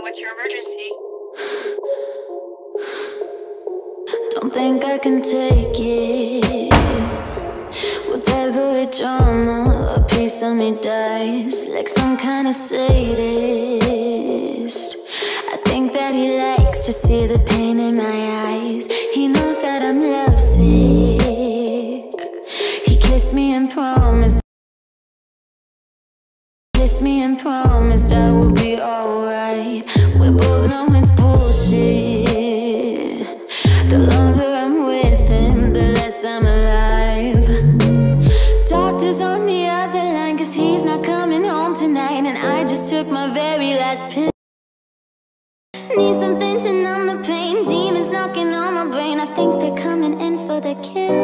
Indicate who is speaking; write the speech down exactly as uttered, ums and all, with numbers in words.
Speaker 1: what's your emergency?
Speaker 2: Don't think I can take it. With every drama, a piece of me dies, like some kind of sadist. I think that he likes to see the pain in my eyes. He knows that I'm lovesick. He kissed me and promised Kissed me and promised I will be alright. We both know it's bullshit. The longer I'm with him, the less I'm alive. Doctor's on the other line, cause he's not coming home tonight, and I just took my very last pill. Need something to numb the pain. Demons knocking on my brain. I think they're coming in for the kill.